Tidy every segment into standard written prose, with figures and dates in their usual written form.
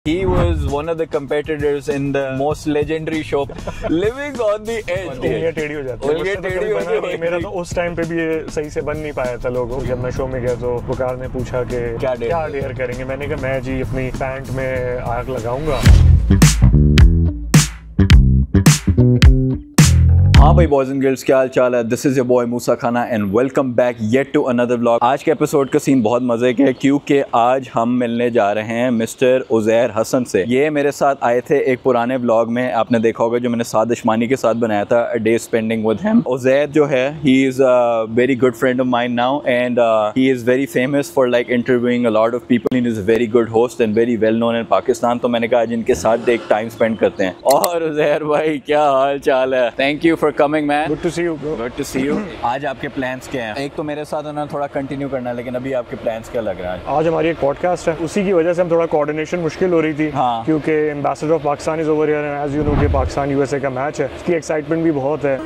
He was one of the competitors in the most legendary show, Living on the Edge. उंगलियां टेढ़ी हो जाती है। मेरा तो उस टाइम पे भी ये सही से बन नहीं पाया था लोगों। जब मैं शो में गया तो वकार ने पूछा कि क्या डेयर करेंगे। मैंने कहा मैं जी अपनी पैंट में आग लगाऊंगा। हाँ भाई बॉयज एंड गर्ल्स, क्या हाल चाल है। This is your boy Musa Khan and welcome back yet to another vlog. आज के एपिसोड का सीन बहुत मजे का है क्योंकि आज हम मिलने जा रहे हैं मिस्टर उज़ैर हसन से। ये मेरे साथ आए थे एक पुराने व्लॉग में, आपने देखा होगा जो मैंने साद इश्मानी के साथ बनाया था, a day spending with him. Uzair जो है he is a very good friend of mine now and he is very famous for like interviewing a lot of people. He is a very good host and very well known in Pakistan. तो मैंने कहा आज इनके साथ एक time spend करते हैं। और उज़ैर भाई क्या हाल चाल है? Thank you for coming man. Good to see you. आज आपके प्लान्स क्या हैं? एक तो मेरे साथ उन्होंने थोड़ा कंटिन्यू करना है, लेकिन अभी आपके प्लान्स क्या लग रहा है? आज हमारी एक पॉडकास्ट है, उसी की वजह से हम थोड़ा कोऑर्डिनेशन मुश्किल हो रही थी। हाँ। क्योंकि ambassador of Pakistan is over here as you know कि पाकिस्तान यूएसए का मैच है, उसकी एक्साइटमेंट भी बहुत है।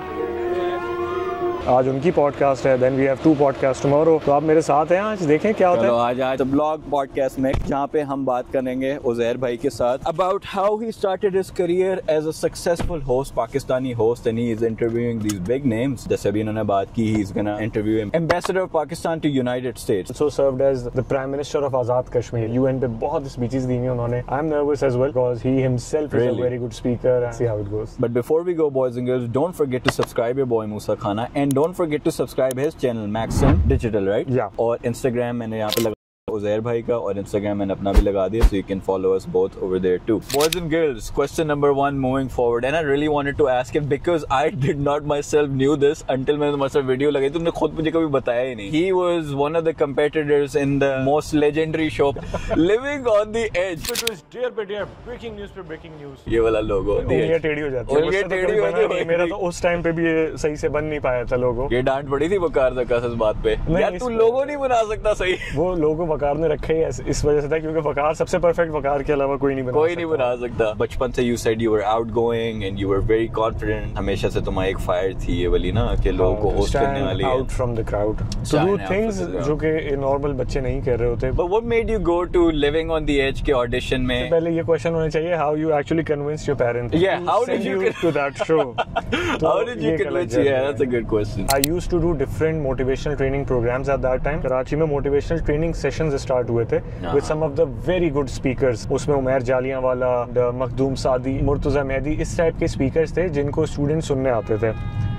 आज उनकी पॉडकास्ट है, then we have 2 podcast tomorrow. तो आप मेरे साथ हैं आज, देखें क्या होता है। आज ब्लॉग पॉडकास्ट में जहाँ पे हम बात करेंगे उज़ैर भाई के साथ about how he started his career as a successful host, Pakistani host, and he is interviewing these big names. जैसे अभी इन्होंने बात की, he is gonna interview ambassador of Pakistan to United States, so served as the prime minister of Azad Kashmir. UN पे बहुत speeches दी हैं उन्होंने। I am nervous as well because he himself is a very good speaker. See how it goes. But before we go boys and girls, don't forget to subscribe your boy Musa Khan and don't forget to subscribe his channel Maxim Digital, right? Yeah. और Instagram मैंने यहाँ पे लगा उज़ैर भाई का, और Instagram मैंने अपना भी लगा दिया, so you can follow us both over there too. Boys and girls, question number 1 moving forward, and I really wanted to ask it because I did not myself knew this until मैंने तुम्हारे साथ video लगाई, तुमने खुद मुझे कभी बताया ही नहीं। He was one of the competitors in the most legendary show, Living on the Edge. Dear पे dear, breaking news पे breaking news। ये वाला लोगो उंगलियां टेढ़ी हो जाती है। उंगलियां टेढ़ी हो जाती है। मेरा तो उस टाइम पे भी ये सही से बन नहीं पाया था लोगों। ये डांट पड़ी थी वकार तक इस बात पे, यार तू लोगो नहीं बना सकता सही। वो लोगो वकार ने रखे ही इस वजह से था क्योंकि वकार सबसे परफेक्ट, वकार के अलावा कोई नहीं बना सकता। बचपन से you said you were outgoing and you were very confident. हमेशा से तुम्हारी एक फायर थी ये वाली ना कि लोगों को होस्ट करने वाली, out from the crowd, to do things जो कि नॉर्मल बच्चे नहीं कर रहे होते। But what made you go to living on the edge के ऑडिशन में? पहले ये क्वेश्चन होना चाहिए, how you actually convinced your parents how did you to that show. How did you convince? That's a good question. I used to do different motivational training programs at that time. Karachi में motivational training sessions start हुए थे with some of the very good speakers. उसमें उमैर जालियांवाला, मखदूम सादी, मुर्तज़ा मेहदी, इस type के speakers थे जिनको student सुनने आते थे।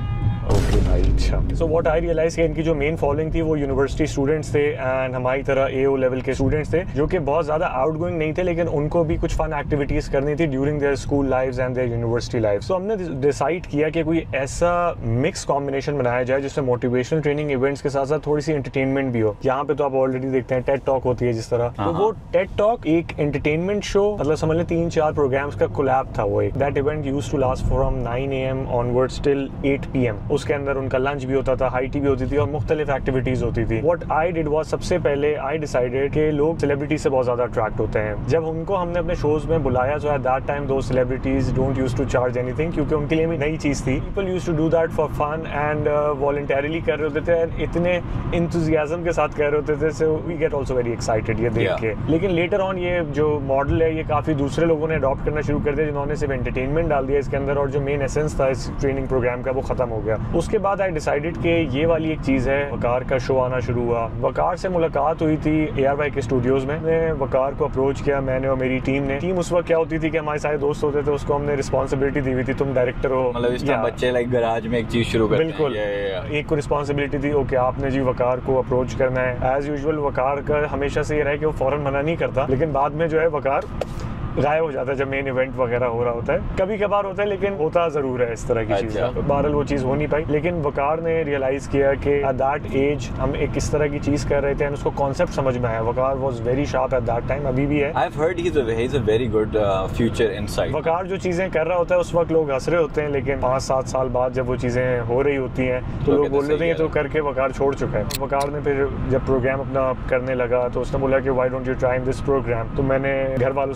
ओके भाई, अच्छा। सो व्हाट आई रियलाइज कि इनकी जो मेन फॉलोइंग थी वो यूनिवर्सिटी स्टूडेंट्स थे एंड हमारी तरह एओ लेवल के स्टूडेंट्स थे जो कि बहुत ज़्यादा आउटगोइंग नहीं थे, लेकिन उनको भी कुछ फन एक्टिविटीज़ करनी थी during their school lives and their university lives. तो हमने डिसाइड किया कि कोई ऐसा मिक्स कॉम्बिनेशन बनाया जाए जिसमें मोटिवेशनल ट्रेनिंग इवेंट्स के साथ साथ थोड़ी सी एंटरटेनमेंट भी हो। यहाँ पे तो आप ऑलरेडी देखते हैं टेड टॉक होती है जिस तरह, तो वो टेड टॉक एक एंटरटेनमेंट शो, मतलब समझ लें 3-4 प्रोग्राम्स का कोलैब था वो एक। That event used to last from 9 AM onwards till 8 PM। उसके अंदर उनका लंच भी होता था, हाई टी भी होती थी और मुख्तलिफ एक्टिविटीज होती थी। व्हाट आई डिड वाज, सबसे पहले आई डिसाइडेड कि लोग सेलिब्रिटी से बहुत ज्यादा अट्रैक्ट होते हैं। जब उनको हमने अपने शोज में बुलाया, सो एट दैट टाइम दो celebrities don't use to charge anything क्योंकि उनके लिए भी नई चीज थी। People use to do that for fun and voluntarily कर रहे होते थे एंड इतने इंथुजियाज्म के साथ कर रहे होते थे, so we get also very excited ये देख के। लेकिन लेटर ऑन ये जो मॉडल है ये काफी दूसरे लोगों ने अडॉप्ट करना शुरू कर दिया जिन्होंने सिर्फ एंटरटेनमेंट डाल दिया इसके अंदर और जो मेन एसेंस था इस ट्रेनिंग प्रोग्राम का वो खत्म हो गया। उसके बाद आई डिसाइडेड कि ये वाली एक चीज है, वकार का शो आना शुरू हुआ। वकार से मुलाकात हुई थी AR भाई के स्टूडियोज में। मैंने वकार को अप्रोच किया, मैंने और मेरी टीम ने। टीम उस वक्त क्या होती थी कि हमारे सारे दोस्त होते थे, उसको हमने रिस्पॉन्सिबिलिटी दी हुई थी, तुम डायरेक्टर हो, मतलब इस तरह बच्चे लाइक गैराज में एक चीज शुरू करते हैं। बिल्कुल, एक को रिस्पॉन्सिबिलिटी दी, ओके आपने जी वकार को अप्रोच करना है। एज यूजुअल वकार का हमेशा से ये रहा है कि वो फौरन मना नहीं करता, लेकिन बाद में जो है वकार गायब हो जाता है जब मेन इवेंट वगैरह हो रहा होता है। कभी कभार होता है लेकिन होता जरूर है इस तरह की चीज़। बहरहाल वो चीज़ हो नहीं पाई, लेकिन वकार ने रियलाइज किया कि एट दैट एज हम एक इस तरह की चीज़ कर रहे थे एंड उसको कॉन्सेप्ट समझ में आया। Waqar was very sharp at that time, अभी भी है। I have heard he is a very good future insight. Waqar जो चीज़ें कर रहा होता है उस वक्त लोग हंस रहे होते हैं, लेकिन 5-7 साल बाद जब वो चीज़ें हो रही होती हैं तो लोग बोल रहे थे तो करके वकार छोड़ चुका है। वकार ने फिर जब प्रोग्राम अपना करने लगा तो उसने बोला कि why don't you try this program. तो मैंने घर वालों से बात की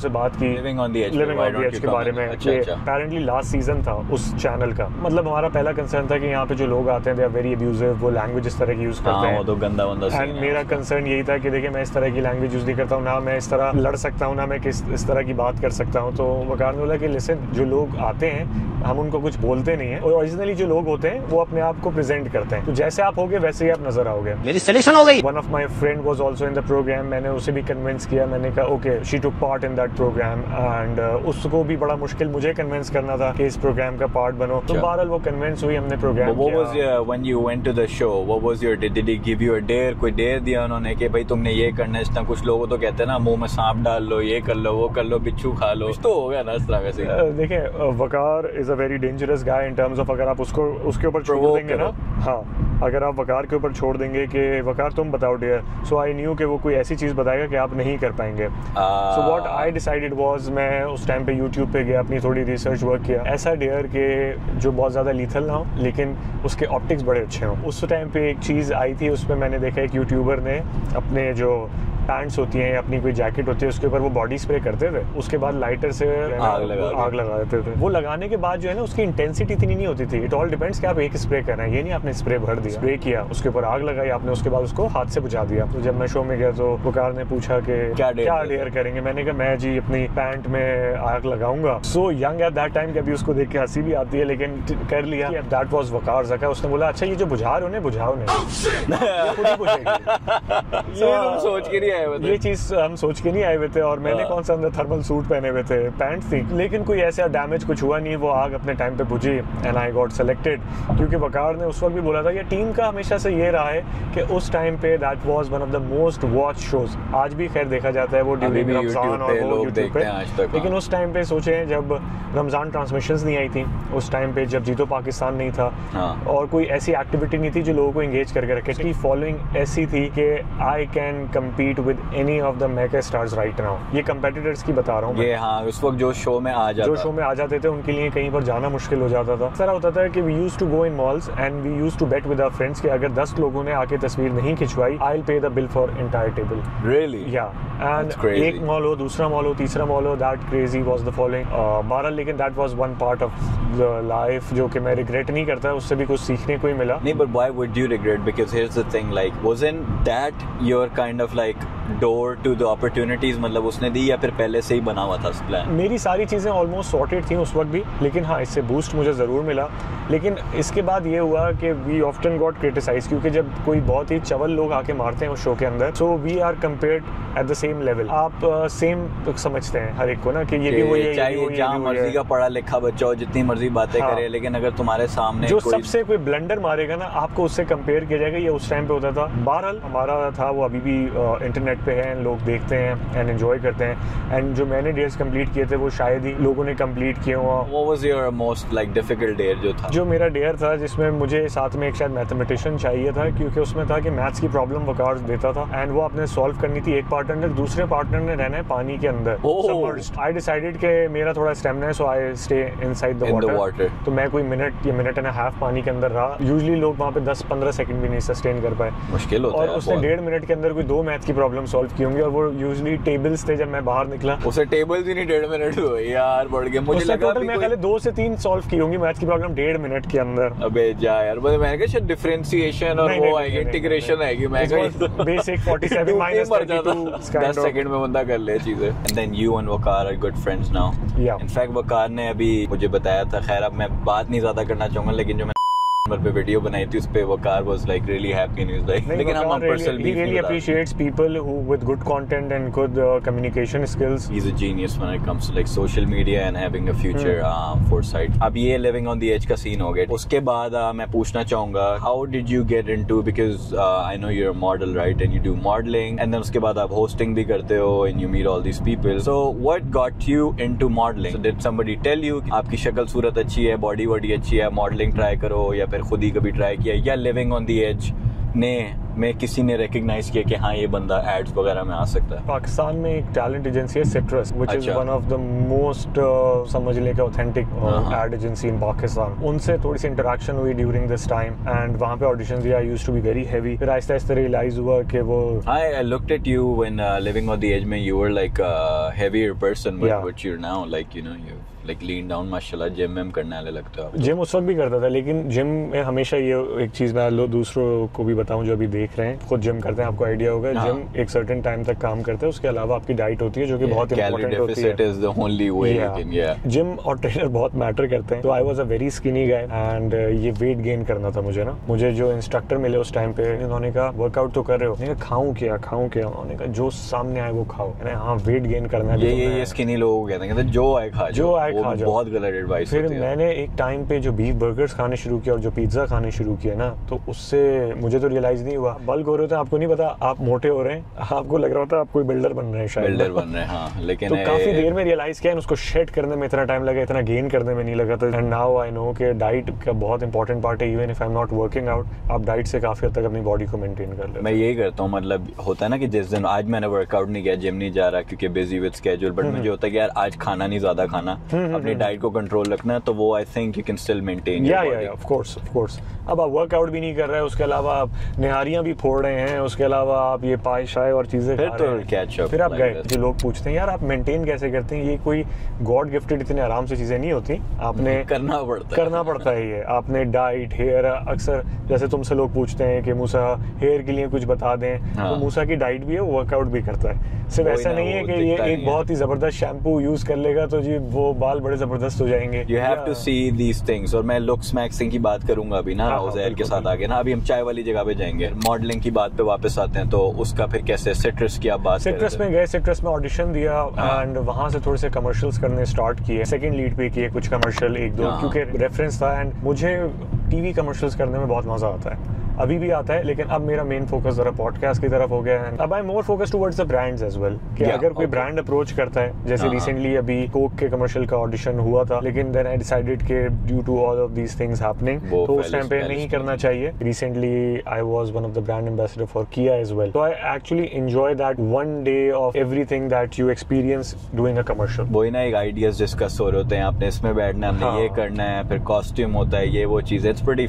लिविंग ऑन द एज के बारे में। अपेरेंटली लास्ट सीजन था उस चैनल का। मतलब हमारा पहला कंसर्न था कि यहाँ पे जो लोग आते हैं दे आर वेरी अब्यूजिव, वो लैंग्वेज इस तरह की यूज करते हैं, वो तो गंदा एंड मेरा कंसर्न यही था कि देखिए मैं इस तरह की लैंग्वेज यूज नहीं करता हूँ, ना मैं इस तरह लड़ सकता हूँ, ना मैं इस तरह की बात कर सकता हूँ। तो वकार ने बोला कि लिसन, जो लोग आते हैं हम उनको कुछ बोलते नहीं है, और ओरिजिनली जो लोग होते हैं वो अपने आप को प्रेजेंट करते हैं, तो जैसे आप होगे वैसे ही आप नजर आओगे। मेरी सिलेक्शन हो गई। One of my friend was also in the program, मैंने उसे भी कन्विंस किया, मैंने कहा okay she took part in that program, and उसको भी बड़ा मुश्किल मुझे कन्विंस करना था कि इस प्रोग्राम का पार्ट बनो। तो बहरहाल वो कन्विंस हुई, हमने प्रोग्राम किया। What was your, when you went to the show, what was your, did he give you a dare? कोई डेयर दिया उन्होंने कि भाई तुमने ये करना है? इस तरह कुछ लोग तो कहते हैं ना, मुंह में सांप डाल लो, ये कर लो, वो कर लो, बिच्छू खा लो, तो हो गया ना इस तरह से। देखिए Waqar is a very dangerous guy in terms of, अगर आप उसको उसके ऊपर छोड़ देंगे ना, हाँ अगर आप वकार के ऊपर छोड़ देंगे कि वकार तुम बताओ डेयर, सो आई न्यू कि वो कोई ऐसी चीज़ बताएगा कि आप नहीं कर पाएंगे। So what I decided was, मैं उस टाइम पे यूट्यूब पे गया, अपनी थोड़ी रिसर्च वर्क किया, ऐसा डेयर के जो बहुत ज़्यादा लीथल ना हो लेकिन उसके ऑप्टिक्स बड़े अच्छे हों। उस टाइम पे एक चीज़ आई थी, उसमें मैंने देखा एक यूट्यूबर ने अपने जो पैंट्स होती हैं, अपनी कोई जैकेट होती है, उसके ऊपर वो बॉडी स्प्रे करते थे, उसके बाद लाइटर से आग लगा देते थे। वो लगाने के बाद जो है ना उसकी इंटेंसिटी इतनी नहीं होती थी। इट ऑल डिपेंड्स कि आप एक स्प्रे कर रहे हैं, ये नहीं आपने स्प्रे भर दिया, स्प्रे किया, उसके ऊपर आग लगाई आपने, उसके बाद उसको हाथ से बुझा दिया। तो जब मैं शो में गया तो वकार ने पूछा कि क्या डेयर करेंगे, मैंने कहा मैं जी अपनी पैंट में आग लगाऊंगा। So young at that time, कभी उसको देख के हंसी भी आती है, लेकिन कर लिया। That was Waqar Zaka. उसने बोला अच्छा ये जो बुझा रहे हो ना, बुझाओ नहीं, सोच के नहीं आए, ये चीज हम सोच के नहीं आए हुए थे, और मैंने कौन सा अंदर थर्मल सूट पहने हुए थे, पैंट थी, लेकिन कोई ऐसा डैमेज कुछ हुआ नहीं, वो आग अपने टाइम पे बुझी एंड आई गॉट सेलेक्टेड। क्योंकि वकार ने उस वक्त भी बोला था, ये टीम का हमेशा से ये रहा है कि उस टाइम पे that was one of the most watch shows. आज भी खैर देखा जाता है वो ड्यूरिंग रमजान और वो यूट्यूब पे, लेकिन उस टाइम पे सोचे जब रमजान ट्रांसमिशंस नहीं आई थी, उस टाइम पे जब जीतो पाकिस्तान नहीं था, और कोई ऐसी एक्टिविटी नहीं थी जो लोगों को एंगेज करके रखे। इसकी फॉलोइंग ऐसी थी कि I can compete with any of the mega stars right now. ये कंपेटिटर्स की बता रहा हूँ ये, हाँ उस वक्त जो शो में आ जाते थे उनके लिए कहीं पर जाना मुश्किल हो जाता था। सारा होता था कि we used to go in malls and we used to bet with our friends कि अगर 10 लोगों ने आके तस्वीर नहीं खिंचवाई, I will pay the bill for entire table. Really? या एंड एक मॉल हो, दूसरा मॉल हो, तीसरा मॉल हो, that crazy was the following. बहरहाल लेकिन that was one part of the life जो कि मैं रिग्रेट नहीं करता, उससे भी कुछ सीखने को ही मिला। नहीं, but why would you regret? Because here's the thing, like wasn't that your kind of like door to the opportunities, मतलब उसने दी या फिर पहले से ही बना हुआ था प्लान? मेरी सारी चीज़ें ऑलमोस्ट सॉर्टेड थी उस वक्त भी, लेकिन हाँ इससे बूस्ट मुझे ज़रूर मिला। लेकिन इसके बाद ये हुआ कि वी ऑफ्टन गॉट क्रिटिसाइज, क्योंकि जब कोई बहुत ही चवल लोग आके मारते हैं उस शो के अंदर, so we are compared at the same level. आप सेम समझते हैं हर एक को ना कि ये भी वही है, चाहे जहाँ मर्जी का पढ़ा लिखा बच्चा हो, जितनी मर्जी बातें करे, लेकिन अगर तुम्हारे सामने जो सबसे कोई ब्लंडर मारेगा ना, आपको उससे कंपेयर किया जाएगा। ये उस टाइम पे होता था। बहरहाल हमारा था वो अभी भी इंटरनेट पे है, लोग देखते हैं एंड एंजॉय करते हैं, एंड जो मैंने डेयर्स कंप्लीट किए थे वो शायद ही लोगों ने कंप्लीट किए हुआ। What was your most like difficult dare जो था? जो मेरा डेयर था जिसमें मुझे साथ में एक शायद मैथमेटिशियन चाहिए था, क्योंकि उसमें था कि मैथ्स की प्रॉब्लम वकार देता था एंड वो आपने सॉल्व करनी थी एक पार्टनर, दूसरे पार्टनर ने रहना है पानी के अंदर सबमर्ज्ड। आई डिसाइडेड कि मेरा थोड़ा स्टेमिना है, so I stay inside the water. तो मैं कोई मिनट या मिनट एंड हाफ पानी के अंदर रहा। यूजुअली लोग वहाँ पे 10-15 सेकंड भी नहीं सस्टेन कर पाए, मुश्किल होता है। और उसने 1.5 मिनट के अंदर कोई 2 मैथ की प्रॉब्लम सॉल्व की होंगी, और वो यूजुअली टेबल्स थे। जब मैं बाहर निकला उसे टेबल्स ही नहीं 1.5 मिनट हुए यार, बढ़ गया। मुझे लगा टोटल मैं पहले 2 से 3 सॉल्व की होंगी मैथ की प्रॉब्लम 1.5 मिनट के अंदर। अबे जा यार, मैंने कहा शायद डिफरेंशिएशन और वो इंटीग्रेशन है कि मैं बेसिक 47 माइनस 32 10 सेकंड में बंदा कर ले चीजें। And then you and Waqar are good friends now. In fact Waqar ने अभी मुझे बताया था, खैर अब मैं बात नहीं ज्यादा करना चाहूंगा, लेकिन जो मैं पे वीडियो बनाई थी उस पे Waqar was like really happy and like, लेकिन हम पर्सनल भी really appreciates people who with good content and good communication skills. He is a genius when it comes to like social media and having a future foresight. अब ये living on the edge का scene हो गया। उसके बाद मैं पूछना चाहूंगा, how did you get into, because I know you are a model right, and you do modelling, and then उसके बाद आप होस्टिंग भी करते हो and you meet all these people. So what got you into modelling? So did somebody tell you आपकी शक्ल सूरत अच्छी है, बॉडी वॉडी अच्छी है, मॉडलिंग ट्राई करो, या फिर खुद ही कभी ट्राई किया, या लिविंग ऑन द एज ने में किसी ने रिकग्नाइज किया कि हाँ ये बंदा एड्स वगैरह में आ सकता है? पाकिस्तान में एक टैलेंट एजेंसी है सिट्रस, व्हिच इज अच्छा। वन ऑफ द मोस्ट समझ ले के authentic ad agency in Pakistan. उनसे थोड़ी सी इंटरेक्शन हुई ड्यूरिंग दिस टाइम एंड वहाँ पे ऑडिशंस दिया। I used to be very heavy, फिर आहिस्ता आहिस्ता रियलाइज हुआ कि वो I looked at you when living on the edge में you were like a heavier person Yeah. but you're now like you know you like lean down माशाल्लाह gym में करने वाले लगते हो आप। जिम उस वक्त भी करता था, लेकिन जिम में हमेशा ये एक चीज मैं दूसरों को भी बताऊं जो अभी देख रहे हैं, खुद जिम करते हैं, आपको आइडिया होगा। हाँ। जिम एक सर्टेन टाइम तक काम करते हैं, उसके अलावा आपकी डाइट होती है जो कि बहुत इंपॉर्टेंट होती है। is the only way you can, yeah. Gym और ट्रेनर बहुत मैटर करते हैं। तो I was a very skinny guy and ये वेट गेन करना था मुझे ना। मुझे जो इंस्ट्रक्टर मिले उस टाइम पे, उन्होंने कहा वर्कआउट तो कर रहे हो, मैंने कहा खाऊं क्या। उन्होंने कहा जो सामने आए वो खाओ। मैंने हाँ वेट गेन करना है। ये स्किनी लोगों को कहते हैं जो आए खा जो आए खा जाओ। बहुत गलत एडवाइस फिर होती है। मैंने एक टाइम पे जो बीफ बर्गर्स खाने शुरू किया और जो पिज्जा खाने शुरू किया ना, तो उससे मुझे तो रियलाइज नहीं हुआ। बल्क हो रहे होते हैं, आपको नहीं पता आप मोटे हो रहे हैं, आपको लग रहा होता है आप कोई बिल्डर बन रहे हैं शायद। बिल्डर बन रहे हैं हाँ, लेकिन तो काफी देर में रियलाइज किया, उसको शेड करने में इतना टाइम लगा, इतना गेन करने में नहीं लगा था। एंड नाउ आई नो कि डाइट का बहुत इंपॉर्टेंट पार्ट है। Even if I am not working out, आप डाइट से काफी हद तक अपनी बॉडी को मेंटेन कर लेते। मैं यही करता हूँ, मतलब होता है ना कि जिस दिन आज मैंने वर्कआउट नहीं किया, जिम नहीं जा रहा क्योंकि बिजी विद स्केड्यूल, बट मुझे होता है कि यार आज खाना नहीं ज्यादा खाना, अपनी डाइट को कंट्रोल रखना है, तो वो I think you can still maintain. या ऑफ कोर्स। अब आप वर्कआउट भी नहीं कर रहे हैं, उसके अलावा आप निहारियां भी फोड़ रहे हैं, उसके अलावा आप ये पाए शाय और चीजें खा रहे हैं, कैच अप। फिर आप गए। जो लोग पूछते हैं यार आप मेंटेन कैसे करते हैं, ये कोई गॉड गिफ्टेड इतने आराम से चीजें नहीं होती, आपने करना पड़ता है। ये आपने डाइट, हेयर, अक्सर जैसे तुमसे लोग पूछते हैं कि मूसा हेयर के लिए कुछ बता दें, तो मूसा की डाइट भी है, वर्कआउट भी करता है। सिर्फ ऐसा नहीं है कि ये एक बहुत ही जबरदस्त शैम्पू यूज कर लेगा तो जी वो बाल बड़े जबरदस्त हो जाएंगे। You have to see these things. और मैं लुक्स मैक्सिंग की बात करूंगा अभी ना उज़ैर के साथ आगे ना। अभी हम चाय वाली जगह पे जाएंगे, मॉडलिंग की बात पे वापस आते हैं, तो उसका फिर कैसे सिट्रस की आप बात कर रहे थे? सिट्रस में गए, सिट्रस में ऑडिशन दिया एंड वहां से थोड़े से कमर्शियल्स करने स्टार्ट किए। सेकंड लीड पे किए कुछ कमर्शियल, एक दो, क्योंकि रेफरेंस था। एंड मुझे टीवी कमर्शियल्स करने में बहुत मजा आता है, अभी भी आता है, लेकिन अब मेरा मेन फोकस जरा पॉडकास्ट की तरफ हो गया है। अब I am more focus towards the brands as well, कि अगर कोई ब्रांड अप्रोच करता है, जैसे रिसेंटली अभी कोक के कमर्शियल का ऑडिशन हुआ था, लेकिन देन आई डिसाइडेड कि due to all of these things happening, तो उस टाइम पे नहीं करना चाहिए। Recently I was one of the brand ambassador for किया एज वेल, तो I actually enjoy that one day of everything that you experience doing a commercial. वही ना, एक आइडियाज डिस्कस हो रहे होते हैं, आपने इसमें बैठना है, हमने ये करना है, फिर कॉस्ट्यूम होता है, ये वो चीज। It's pretty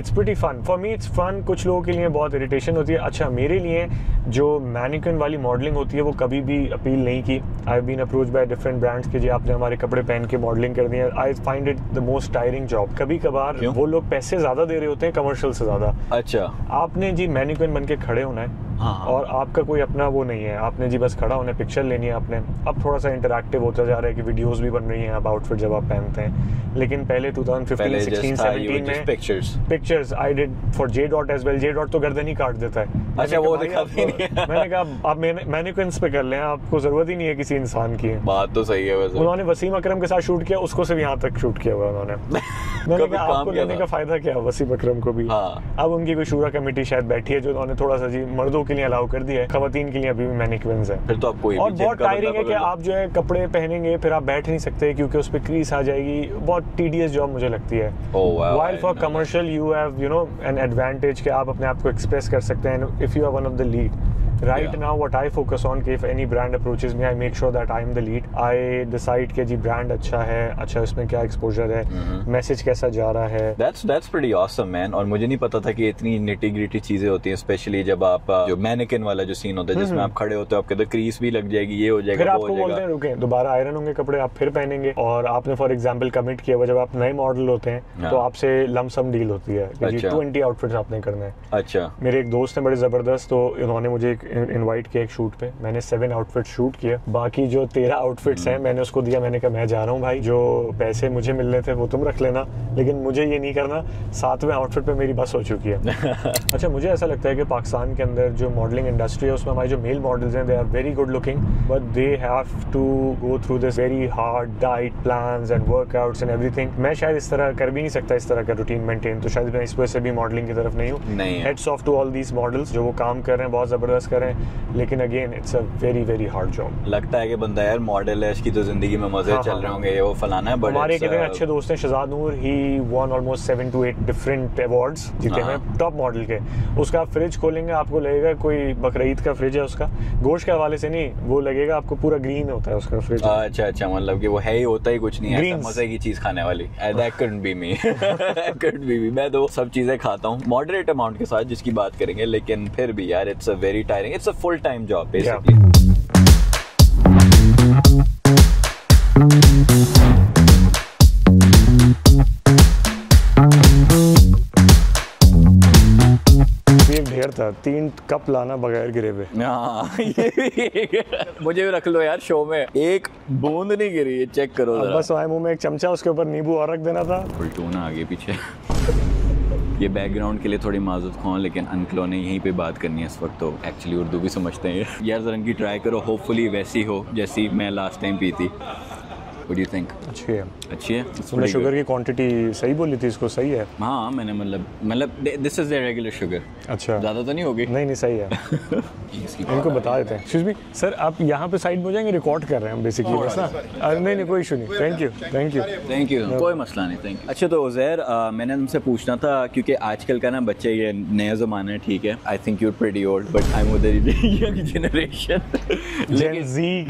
fun for me, it's fun. कुछ लोगों के लिए बहुत इरिटेशन होती है। अच्छा, मेरे लिए जो मैनिक्विन वाली मॉडलिंग होती है वो कभी भी अपील नहीं की। I have been approach by different brands कि जी आपने हमारे कपड़े पहन के मॉडलिंग कर दी है। I find it the most tiring job. कभी कभार वो लोग पैसे ज्यादा दे रहे होते हैं कमर्शियल से ज्यादा। अच्छा, आपने जी मैनिक्विन बन के खड़े होना है, और आपका कोई अपना वो नहीं है, आपने जी बस खड़ा होना है, पिक्चर लेनी है आपने। अब थोड़ा सा इंटरैक्टिव होता जा रहा है कि वीडियोस भी बन रही हैं अब आउटफिट जब आप पहनते हैं, लेकिन पहले 2015, 16, 17 में pictures I did for J dot as well. J dot तो गर्दन ही काट देता है। अच्छा, वो दिखाती नहीं है। मैंने कहा आप मैनिक्विन्स पे कर लें, आपको जरूरत ही नहीं है किसी इंसान की। बात तो सही है वैसे। उन्होंने वसीम अकरम के साथ शूट किया, उसको सिर्फ यहाँ तक शूट किया हुआ उन्होंने। मैंने कहा आपको लेने का फायदा क्या, वसीम अकरम को भी। अब उनकी कोई शूरा कमेटी शायद बैठी है जो उन्होंने थोड़ा सा जी मर्दों के लिए अलाउ कर दिया है, खवातीन के लिए अभी भी मैनिक्विन्स है। फिर तो आपको और बहुत टायरिंग है कि आप जो है कपड़े पहनेंगे फिर आप बैठ नहीं सकते क्योंकि उस पर क्रीज आ जाएगी। बहुत टीडियस जॉब मुझे लगती है। While for commercial you have an advantage कि आप अपने आप को एक्सप्रेस कर सकते हैं if you are one of the lead. Right now what I focus on कि if any brand approaches me, I make sure that I am the lead. I decide कि जी brand अच्छा है, अच्छा इसमें क्या exposure है, मैसेज कैसा जा रहा है। That's pretty awesome man। और मुझे नहीं पता था कि इतनी nitty gritty चीजें होती हैं, स्पेशली जब आप जो मैनिक्विन वाला जो सीन होता है जिसमें आप खड़े होते हो, आपके तो क्रीज भी लग जाएगी, ये हो जाएगा, फिर आपको बोलते हैं रुके, दोबारा आयरन होंगे कपड़े, आप फिर पहनेंगे। और आपने फॉर एग्जाम्पल कमिट किया हुआ, जब आप नए मॉडल होते हैं तो आपसे लमसम डील होती है कि जी 20 आउटफिट्स आपने करने हैं। अच्छा, मेरे एक दोस्त हैं बड़े जबरदस्त, तो उन्होंने मुझे इनवाइट किया शूट पे। मैंने 7 आउटफिट शूट किया, बाकी जो 13 आउटफिट्स हैं मैंने उसको दिया। मैंने कहा मैं जा रहा हूँ भाई, जो पैसे मुझे मिलने थे वो तुम रख लेना, लेकिन मुझे ये नहीं करना। 7वें आउटफिट पे मेरी बस हो चुकी है। अच्छा, मुझे ऐसा लगता है कि पाकिस्तान के अंदर जो मॉडलिंग इंडस्ट्री है उसमें हमारे जो मेल मॉडल्स हैं, they are very good looking, but they have to go through this very hard diet plans and workouts and everything. मैं शायद इस तरह कर भी नहीं सकता, इस तरह का रूटीन मेंटेन, तो शायद मैं इस वजह से भी मॉडलिंग की तरफ नहीं हूँ। Heads off to all these models जो वो काम कर रहे हैं, बहुत जबरदस्त कर करें, लेकिन again it's a very very hard job. लगता है कि बंदा यार मॉडल है, इसकी तो जिंदगी में मजे चल रहे होंगे, ये वो फलाना है, बट हमारे कितने अच्छे दोस्त हैं, Shahzad Noor, he won almost 7 to 8 different awards जीते हैं टॉप मॉडल के। उसका आप फ्रिज खोलेंगे आपको लगेगा कोई बकरीद का फ्रिज है, उसका गोश्त के हवाले से नहीं, वो लगेगा आपको पूरा ग्रीन होता है उसका फ्रिज। अच्छा अच्छा, मतलब कि वो है ही होता ही कुछ नहीं है, मजे की चीज खाने वाली। That couldn't be me. Couldn't be me. मैं तो सब चीजें खाता हूँ मॉडरेट अमाउंट के साथ, जिसकी बात करेंगे, लेकिन फिर भी यार it's a very tiring, it's a full time job basically. ढेर था 3 कप लाना बगैर गिरे हुए। मुझे भी रख लो यार शो में, एक बूंद नहीं गिरी है, चेक करो जरा। बस आए मुंह में एक चमचा, उसके ऊपर नींबू और रख देना था। उल्टूना आगे पीछे। ये बैकग्राउंड के लिए थोड़ी माजूद खां, लेकिन अंकलों ने यहीं पे बात करनी है इस वक्त, तो एक्चुअली उर्दू भी समझते हैं यार। जरा इनकी ट्राई करो, होपफुली वैसी हो जैसी मैं लास्ट टाइम पी थी। What do you think? अच्छी है, अच्छी है। तुमने शुगर की क्वांटिटी सही बोली थी, इसको सही है? हाँ मैंने मतलब this is the regular sugar. अच्छा, ज़्यादा तो नहीं होगी? नहीं सही है। इनको बता देते हैं। एक्सक्यूज मी सर, आप यहाँ पे साइड में हो जाएंगे, रिकॉर्ड कर रहे हैं हम बेसिकली बस ना। नहीं कोई इशू नहीं, थैंक यू कोई मसला नहीं, थैंक यू। अच्छा तो उज़ैर, मैंने तुमसे पूछना था, क्योंकि आजकल का ना बच्चे, ये नया ज़माना है, ठीक है, I think you're pretty old but I am with the young generation. Gen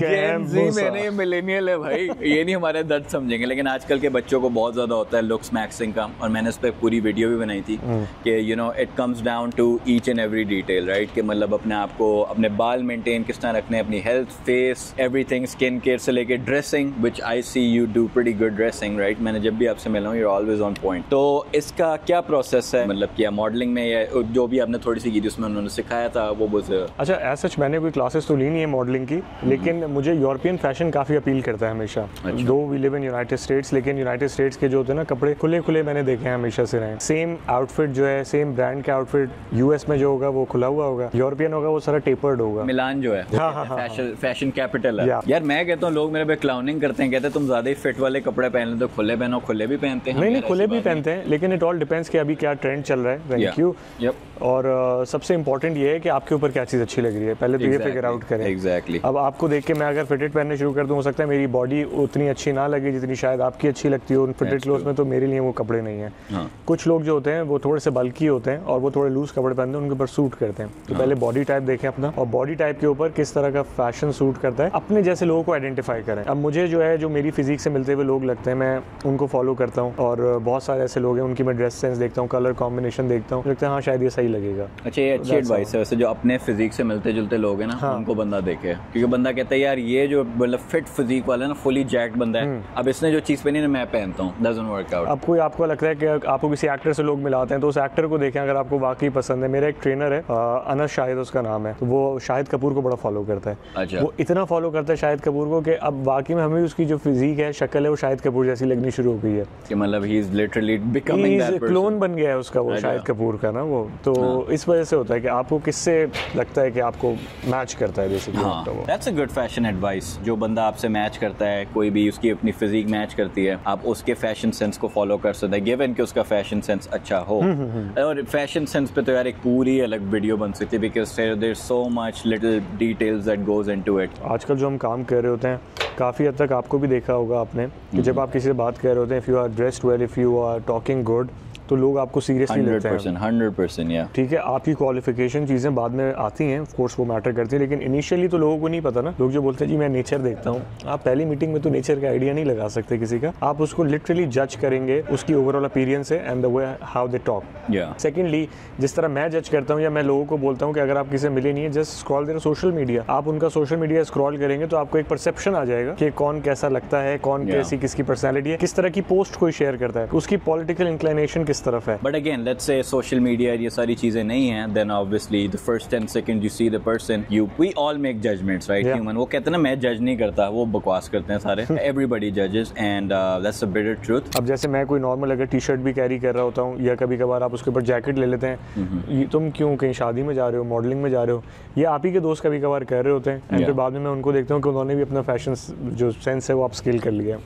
Z मैंने मिलेनियल है भाई, ये नहीं हमारे दर्द समझेंगे, लेकिन आजकल के बच्चों को बहुत ज़्यादा होता है लुक्स मैक्सिंग का, और मैंने इस पर पूरी वीडियो भी बनाई थी कि you know it comes down to each and every detail, right, कि मतलब अपने आप को, अपने बाल मेंटेन किस तरह रखने, अपनी health, face, everything, skin care से लेके dressing, which I see you do pretty good dressing, right. मैंने जब भी आपसे मिला हूँ, you are always on point. तो इसका क्या प्रोसेस है, मतलब क्या मॉडलिंग में, या जो भी आपने थोड़ी सी की जिसमें उन्होंने सिखाया था वो बस? अच्छा, एज सच मैंने कोई क्लासेस तो ली नहीं है मॉडलिंग की, लेकिन मुझे यूरोपियन फैशन काफ़ी अपील करता है हमेशा। Though we live in United States, लेकिन यूनाइटेड स्टेट्स के जो होते हैं ना कपड़े, खुले खुले मैंने देखे हैं हमेशा से रहे। सेम आउटफिट जो है, सेम ब्रांड का आउटफिट यूएस में जो होगा वो खुला हुआ होगा, यूरोपियन होगा वो सारा टेपर्ड होगा। मिलान जो है फैशन कैपिटल है यार। मैं कहता हूँ लोग मेरे पे क्लाउनिंग करते हैं, कहते हैं तुम ज्यादा ही फिट वाले कपड़े पहन लेते हो, खुले पहनो। खुले भी पहनते हैं? नहीं खुले भी पहनते हैं, लेकिन इट ऑल डिपेंड्स कि अभी क्या ट्रेंड चल रहा है। Thank you. और सबसे इंपॉर्टेंट ये है कि आपके ऊपर क्या चीज़ अच्छी लग रही है, पहले तो ये फिगर आउट करें। एग्जैक्टली। अब आपको देख के मैं अगर फिटेड पहनने शुरू कर दूं, हो सकता है मेरी बॉडी उतनी अच्छी ना लगे जितनी शायद आपकी अच्छी लगती हो फिटेड क्लोथ में, तो मेरे लिए वो कपड़े नहीं है। कुछ लोग जो होते हैं वो थोड़े से बल्की होते हैं और वो थोड़े लूज कपड़े पहनते हैं, उनके ऊपर सूट करते हैं। तो पहले बॉडी टाइप देखें अपना, और बॉडी टाइप के ऊपर किस तरह का फैशन सूट करता है, अपने जैसे लोगों को आइडेंटिफाई करें। अब मुझे जो है, जो मेरी फिजिक से मिलते हुए लोग लगते हैं, मैं उनको फॉलो करता हूँ, और बहुत सारे ऐसे लोग हैं उनकी मैं ड्रेस सेंस देखता हूँ, कलर कॉम्बिनेशन देखता हूँ, लगता है हाँ शायद ये सही लगेगा। अच्छा, ये अच्छी एडवाइस है वैसे, जो अपने फिजिक से मिलते जुलते लोग हैं ना, उनको बंदा देखे, क्योंकि बंदा कहता है यार ये जो मतलब फिट फिजिक वाला ना, फुली जैक्ड बंदा है, अब इसने जो चीज पहनी ना मैं पहनता हूँ, डजंट वर्क आउट। अब कोई आपको लगता है कि आपको किसी एक्टर से लोग मिलाते हैं, तो उस एक्टर को देखें अगर आपको वाकई पसंद है। मेरा एक ट्रेनर है अनस शाहिद उसका नाम है, तो वो शाहिद कपूर को बड़ा फॉलो करता है। अच्छा। वो इतना फॉलो करता है शाहिद कपूर को कि अब वाकई में हमें उसकी जो फिजिक है, शक्ल है, वो शाहिद कपूर जैसी लगनी शुरू हो गई है, कि मतलब he is literally becoming that person, clone बन गया है उसका वो शाहिद कपूर का ना वो। तो इस वजह से होता है कि आपको किससे लगता है कि आपको मैच करता है basically. That's a good fashion advice. जो बंदा आपसे मैच करता है, कोई भी उसकी अपनी फिजिक मैच करती है, आप उसके फैशन सेंस को फॉलो कर सकते हैं, गिवन कि उसका फैशन सेंस अच्छा हो। और फैशन सेंस पे तो यार एक पूरी अलग वीडियो बन सकती है, because there is so much little details that goes into it. आजकल जो हम काम कर रहे होते हैं, काफ़ी हद तक आपको भी देखा होगा आपने कि जब आप किसी से बात कर रहे होते हैं, if you are dressed well, if you are talking good, तो लोग आपको सीरियसली लेते हैं। 100% या ठीक है, आपकी क्वालिफिकेशन चीज़ें बाद में आती हैं, ऑफ कोर्स वो मैटर करती है, लेकिन इनिशियली तो लोगों को नहीं पता ना। लोग जो बोलते हैं जी मैं नेचर देखता हूँ, आप पहली मीटिंग में तो नेचर का आइडिया नहीं लगा सकते किसी का। आप उसको लिटरली जज करेंगे उसकी ओवरऑल अपीयरेंस है and the way how they talk. Secondly, जिस तरह मैं जज करता हूँ या मैं लोगों को बोलता हूँ कि अगर आप किसी से मिले नहीं है, just scroll there social media. आप उनका सोशल मीडिया स्क्रॉल करेंगे तो आपको एक परसेप्शन आ जाएगा कि कौन कैसा लगता है, कौन कैसी किसकी पर्सनैलिटी है, किस तरह की पोस्ट कोई शेयर करता है, उसकी पॉलिटिकल इंक्लिनेशन किस तरफ है। But again let's say social media ये सारी चीजें नहीं हैं, then obviously the first 10 second you see the person, we all make judgments, right. Human, वो कहते हैं ना मैं जज नहीं करता, वो बकवास करते हैं सारे। एवरीबॉडी जजेस and that's a bitter truth. अब जैसे मैं कोई नॉर्मल अगर टी शर्ट भी कैरी कर रहा होता हूँ, या कभी कभार आप उसके ऊपर जैकेट ले लेते हैं, तुम क्यों कहीं शादी में जा रहे हो, मॉडलिंग में जा रहे हो, ये आप ही के दोस्त कभी कभार कर रहे होते हैं, एंड फिर बाद में मैं उनको देखता हूँ कि उन्होंने भी अपना फैशन जो सेंस है वो आप स्किल कर लिया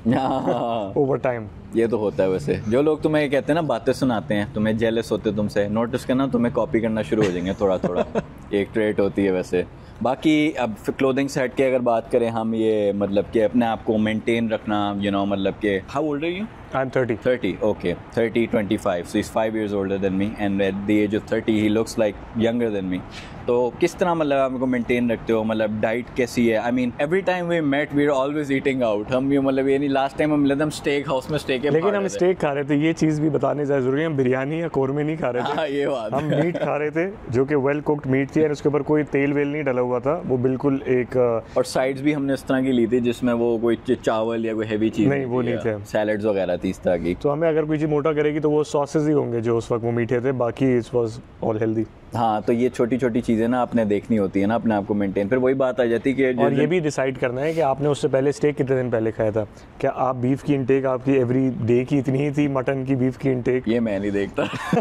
ओवर टाइम। ये तो होता है वैसे, जो लोग तुम्हें कहते हैं ना बातें सुनाते हैं, तुम्हें जेलस होते तुमसे, नोटिस करना, तुम्हें कॉपी करना शुरू हो जाएंगे थोड़ा थोड़ा। एक ट्रेट होती है वैसे। बाकी अब क्लोथिंग सेट की अगर बात करें हम, ये मतलब कि अपने आप को मेंटेन रखना, मतलब कि how old are you? I'm 30. 30, okay. 30, 25. So he's 5 years older than me, and at the age of 30, he looks like younger than me. तो किस तरह मतलब आप को मेंटेन रखते हो, मतलब डाइट कैसी है? I mean every time we met we are always eating out. हम ये मतलब ये नहीं, लास्ट टाइम हम मिले थे हम स्टेक हाउस में स्टेक, लेकिन हम स्टेक खा रहे थे, ये चीज़ भी बताने ज़्यादा जरूरी है, हम बिरयानी या कौरमे नहीं खा रहे थे। हाँ, ये बात हम मीट खा रहे थे जो कि वेल कुक्ड मीट थी, और उसके ऊपर कोई तेल वेल नहीं डला हुआ था, वो बिल्कुल एक और साइड्स भी हमने इस तरह की ली थी जिसमें वो कोई चावल या कोई हैवी चीज़ नहीं, वो नहीं थे, सैलड्स वगैरह थी इस तरह की। तो हमें अगर कोई चीज़ मोटा करेगी तो वो सॉसेज ही होंगे जो उस वक्त वो मीठे थे, बाकी इट वाज ऑल हेल्दी। हाँ, तो ये छोटी छोटी चीज़ें ना आपने देखनी होती है ना अपने आप को मेंटेन। फिर वही बात आ जाती है कि और ये भी डिसाइड करना है कि आपने उससे पहले स्टेक कितने दिन पहले खाया था। क्या आप बीफ की इंटेक आपकी एवरी डे की इतनी ही थी, मटन की बीफ की इंटेक? ये मैं नहीं देखता।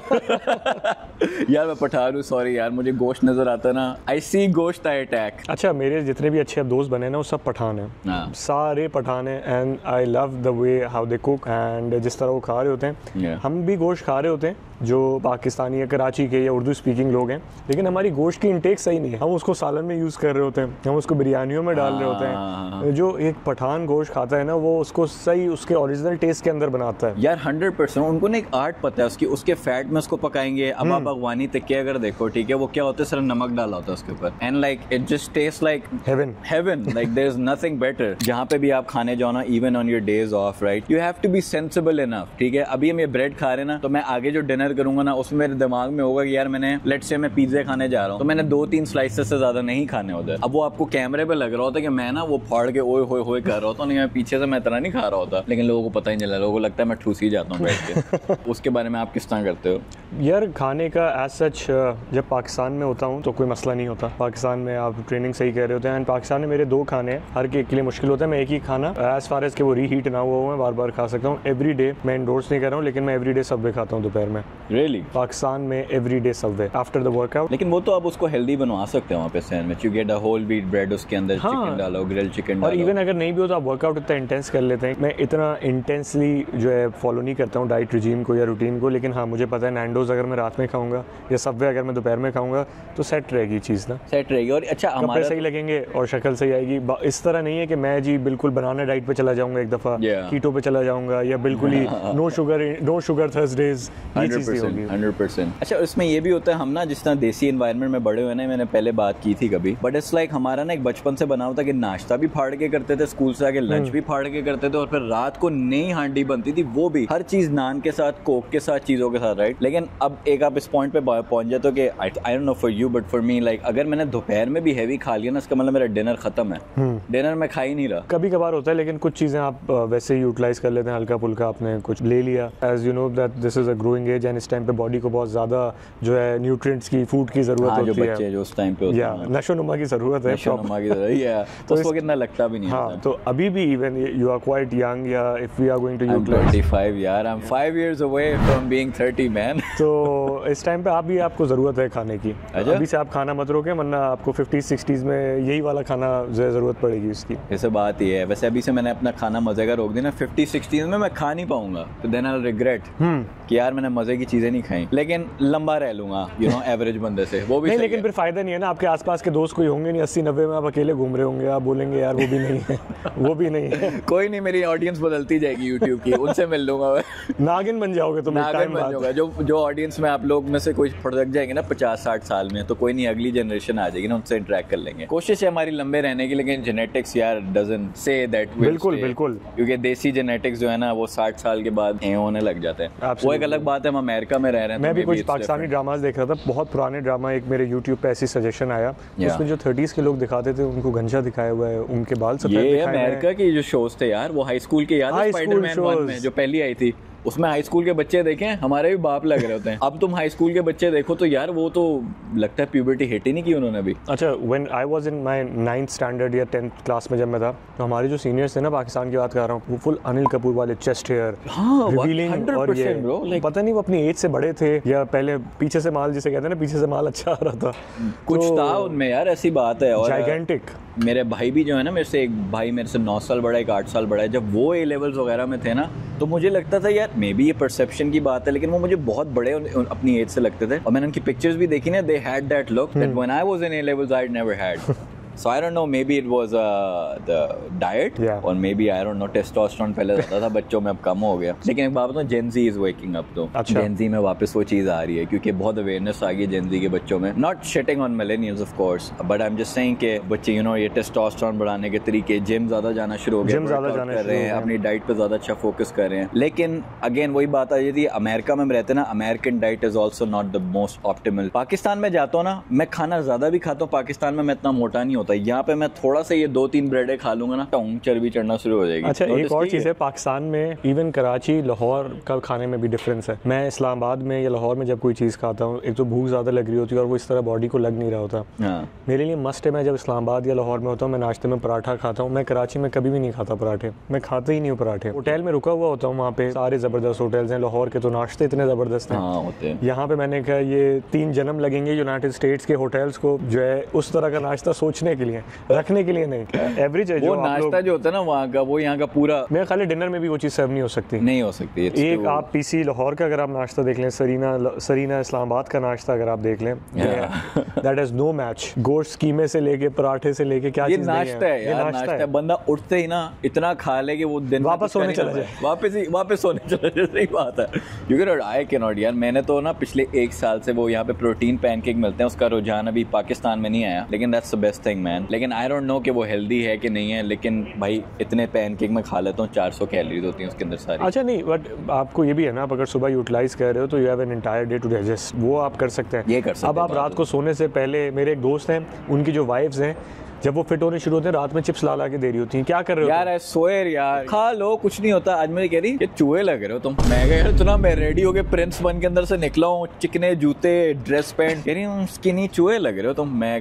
यार मैं पठान हूँ, सॉरी यार, मुझे गोश्त नजर आता ना, आई सी गोश्त आई अटैक। अच्छा, मेरे जितने भी अच्छे दोस्त बने ना वो सब पठान हैं, सारे पठान हैं, and I love the way how they cook, and जिस तरह वो खा रहे होते हैं, हम भी गोश्त खा रहे होते हैं जो पाकिस्तानी या कराची के या उर्दू स्पीकिंग लोग हैं, लेकिन हमारी गोश्त की इंटेक सही नहीं है। हम उसको सालन में यूज़ कर रहे होते हैं, हम उसको बिरयानियों में डाल रहे होते हैं। जो एक पठान गोश्त खाता है ना, वो उसको सही उसके ओरिजिनल टेस्ट के अंदर बनाता है। यार 100% उनको ना एक आर्ट पता है उसकी, उसके फैट में उसको पकाएंगे। अब आप अफगानी तकिया अगर देखो, ठीक है, वो क्या होता है, सिर्फ नमक डाला होता है उसके ऊपर, and like it just taste like heaven, like there is nothing better. जहाँ पे भी आप खाने जाओ ना, even on your days off, right, you have to be sensible enough, ठीक है। अभी हम ये ब्रेड खा रहे हैं ना, तो मैं आगे जो डिनर करूंगा ना, उसमें मेरे दिमाग में होगा कि यार मैंने लेट्स से मैं पिज्जा खाने जा रहा हूँ, तो मैंने 2-3 स्लाइसेस से ज्यादा नहीं खाने होते। अब वो आपको कैमरे पे लग रहा होता है कि मैं ना वो फाड़ के ओए होए होए कर रहा होता, नहीं मैं पीछे से मैं इतना नहीं खा रहा होता, लेकिन लोगों को पता ही नहीं चला, लोगों को लगता है मैं ठूस ही जाता हूँ बैठ के। उसके बारे में आप किस तरह करते हो? यार खाने का एज सच जब पाकिस्तान में होता हूँ तो कोई मसला नहीं होता। पाकिस्तान में आप ट्रेनिंग सही कर रहे होते हैं, एंड पाकिस्तान में मेरे 2 खाने हैं, हर एक के लिए मुश्किल होता है। मैं एक ही खाना एज फार एज के वो रीहीट ना हुआ मैं बार बार खा सकता हूँ एवरी डे। मैं इंडोर्स नहीं कर रहा हूँ, लेकिन मैं एवरी डे सबवे खाता हूँ दोपहर में। रियली? पाकिस्तान में every day Subway after the workout. लेकिन वो तो आप उसको हेल्दी बनवा सकते हो वहाँ पे sandwich, you get a whole wheat bread, उसके अंदर चिकन डालो, ग्रिल चिकन डालो। और इवन अगर नहीं भी हो तो आप वर्कआउट इतना इंटेंस कर लेते हैं। मैं इतना इंटेंसली जो है फॉलो नहीं करता हूँ डाइट रिजीम को या रूटीन को, लेकिन हाँ मुझे पता है नैंडोज अगर मैं रात में खाऊंगा या सबवे अगर मैं दोपहर में खाऊंगा तो सेट रहेगी चीज़ ना, सेट रहेगी। और अच्छा, कपड़े सही लगेंगे और शक्ल सही आएगी। इस तरह नहीं है कि मैं जी बिल्कुल बनाना डाइट पे चला जाऊंगा एक दफ़ा, कीटो पे चला जाऊंगा, या बिल्कुल ही नो शुगर थर्सडेज, ये चीज़ नहीं होगी। 100%। अच्छा, इसमें ये भी होता है, हम ना जिस तरह देसी एनवायरनमेंट में बड़े हुए ना, मैंने पहले बात की थी कभी, बट इट्स लाइक हमारा ना एक बचपन से बना होता कि नाश्ता भी फाड़ के करते थे, स्कूल से आके लंच भी फाड़ के करते थे, और फिर रात को नई हांडी बनती थी, वो भी हर चीज नान के साथ, कोक के साथ, चीजों के साथ, राइट। लेकिन अब एक आप इस पॉइंट पे पहुंच जाते हो कि I don't know for you but for me, like अगर मैंने दोपहर में भी हैवी खा लिया ना, इसका मतलब मेरा डिनर खत्म है, डिनर में खा ही नहीं रहा। कभी कभार होता है, लेकिन कुछ चीजें आप वैसे ही यूटिलाइज कर लेते हैं, हल्का फुल्का आपने कुछ ले लिया। As you know that this is a growing age, एंड इस टाइम पे बॉडी को बहुत ज्यादा जो है न्यूट्रिएंट्स की, फूड की जरूरत होती है, जो बच्चे जो उस टाइम पे होते हैं, नशोनुमा की जरूरत है, नशोनुमा की जरूरत है, तो उसको कितना लगता भी नहीं है। हाँ, तो अभी भी even you are quite young, या if we are going to utilize 25 यार, I am 5 years away from being 30 man। तो इस टाइम पे आपको जरूरत है खाने की। अभी से आप खाना मत रोकें, वरना आपको 50-60s में यही वाला खाना जरूरत पड़ेगी उसकी। ऐसे बात ही है। वैसे अभी से मैंने अपना खाना मजे का रोक दिया ना, 50-60s में मैं खा नहीं पाऊंगा, तो देन आई रिग्रेट कि यार मैंने मजे की चीजें नहीं खाई, लेकिन लंबा रह लूंगा, यू नो, एवरेज बंदे से, वो भी नहीं। लेकिन फिर फायदा नहीं है ना, आपके आसपास के दोस्त कोई होंगे नहीं, 80-90 में आप अकेले घूम रहे होंगे, आप बोलेंगे यार वो भी नहीं है, वो भी नहीं है। कोई नहीं, मेरी ऑडियंस बदलती जाएगी यूट्यूब की, उनसे मिल लूंगा मैं। नागिन बन जाओगे तुम, नागिन बन जाओगे। जो ऑडियंस में आप लोग में से कोई फटक जाएंगे ना 50-60 साल में, तो कोई नहीं, अगली जनरेशन आ जाएगी ना, उनसे इंटरेक्ट कर लेंगे। कोशिश है हमारी लंबे रहने की, लेकिन जेनेटिक्स यार डजंट से दैट। बिल्कुल बिल्कुल, क्योंकि देसी जेनेटिक्स जो है ना, वो 60 साल के बाद होने लग जाते हैं। वो एक अलग बात है, हम अमेरिका में रह रहे हैं। मैं भी कुछ पाकिस्तानी ड्रामास देख रहा था, बहुत पुराने ड्रामा, एक मेरे यूट्यूब पे ऐसी सजेशन आया, उसमें जो 30s के लोग दिखाते थे उनको गंजा दिखाया हुआ है, उनके बाल सफेद दिखाए हैं। ये अमेरिका के जो शोज थे यार, वो हाई स्कूल के, याद है स्पाइडरमैन 1 में जो पहली आई थी, उसमें हाई स्कूल के बच्चे देखें, हमारे भी बाप लग रहे होते हैं। अब तुम हाई स्कूल के बच्चे देखो तो यार वो तो लगता है प्यूबर्टी हिट ही नहीं की उन्होंने भी। अच्छा, when I was in my 9th standard या 10th क्लास में जब मैं था, तो हमारे जो सीनियर्स थे ना, पाकिस्तान की बात कर रहा हूँ, वो फुल अनिल कपूर वाले चेस्ट हेयर, रिवीलिंग, और ये पता नहीं वो अपनी एज से बड़े थे या पहले पीछे से माल, जिसे कहते हैं ना, पीछे से माल अच्छा आ रहा था, कुछ था उनमें यार, ऐसी बात है। और जाइगेंटिक। मेरे भाई भी जो है ना, मेरे से एक भाई मेरे से 9 साल बड़ा है, एक 8 साल बड़ा है, जब वो A levels वगैरह में थे ना, तो मुझे लगता था यार मे बी ये परसेप्शन की बात है, लेकिन वो मुझे बहुत बड़े अपनी एज से लगते थे। और मैंने उनकी पिक्चर्स भी देखी ना, they had that look that when I was in A levels I never had. So I don't know, maybe it was the diet, or maybe I don't know, testosterone पहले रहता था बच्चों में, अब कम हो गया। लेकिन एक बात बताऊं, Gen Z is waking up, तो Gen Z में वापस वो चीज़ आ रही है क्योंकि बहुत अवेयरनेस आ गई Gen Z के बच्चों में। Not shitting on millennials of course, but I'm just saying कि बच्चे ये testosterone बढ़ाने के तरीके, जिम ज़्यादा जाना शुरू हो गए, वर्कआउट कर रहे हैं, अपनी डाइट पे ज़्यादा अच्छा फोकस कर रहे हैं। लेकिन अगेन वही बात आ जाती है, अमेरिका में रहते ना, American diet is also not the most optimal. Pakistan में जाता हूँ ना, मैं खाना ज़्यादा भी खाता हूँ, पाकिस्तान में मैं इतना मोटा नहीं होता। यहाँ पे मैं थोड़ा सा ये 2-3 ब्रेडें खा लूंगा ना, टोंग चर्बी चढ़ना शुरू हो जाएगी। अच्छा, एक और चीज़ है, पाकिस्तान में इवन कराची, लाहौर का खाने में भी डिफरेंस है। मैं इस्लामाबाद में या लाहौर में जब कोई चीज़ खाता हूँ, एक तो भूख ज़्यादा लग रही होती है और वो इस तरह बॉडी को लग नहीं रहा होता। मेरे लिए मस्ट है, मैं जब इस्लामाबाद या लाहौर में होता हूँ, मैं नाश्ते में पराठा खाता हूँ। मैं कराची में कभी भी नहीं खाता पराठे, मैं खाता ही नहीं हूँ पराठे। होटल में रुका हुआ होता हूँ, वहाँ पे सारे ज़बरदस्त होटल्स हैं। लाहौर के तो नाश्ते इतने ज़बरदस्त हैं। यहाँ पे मैंने कहा ये 3 जन्म लगेंगे यूनाइटेड स्टेट्स के होटल्स को जो है उस तरह का नाश्ता सोचने के लिए, रखने के लिए नहीं। एवरेज है जो नाश्ता जो होता है ना वहाँ का, वो यहाँ का पूरा। मेरे ख्याल डिनर में भी वो चीज़ सर्व नहीं हो सकती, नहीं हो सकती। एक आप पीसी लाहौर का अगर आप नाश्ता देख लें, सरीना इस्लामाबाद का नाश्ता अगर आप देख लें, दैट इज नो मैच। गोश्त कीमे से लेके पराठे से लेके क्या चीज़ नाश्ता है यार, नाश्ता है। बंदा उठते ही ना इतना खा ले कि वो दिन वापस सोने चला जाए, वापस सोने चला जाए। सही बात है। You can not, I can not यार। मैंने तो ना पिछले 1 साल से वो यहाँ पे प्रोटीन पैनकेक मिलते हैं, उसका रुझान अभी पाकिस्तान में नहीं आया, लेकिन that's the best thing man. लेकिन आई डोंट नो कि वो हेल्दी है कि नहीं है, लेकिन भाई इतने पैनकेक में खा लेता हूँ, 400 कैलोरीज होती हैं उसके अंदर सारी। अच्छा नहीं, बट आपको ये भी है ना, आप अगर सुबह यूटिलाइज कर रहे हो तो you have an entire day to digest, वो आप कर सकते हैं। ये कर सकते हैं। अब आप रात को सोने से पहले, मेरे एक दोस्त हैं, उनकी जो वाइफ्स हैं, जब वो फिट होने शुरू होते हैं, रात में चिप्स ला के दे रही होती हैं। क्या कर रहे हो यार? सोएर यार, खा लो, कुछ नहीं होता। आज मुझे कह रही ये चूहे लग रहे हो तुम। मैं कह रहा हूँ मैं रेडी हो गए प्रिंस बन के अंदर से निकला हूँ, चिकने जूते, ड्रेस पैंट, कह रही हूँ स्किनी चूहे लग रहे हो तुम। मैं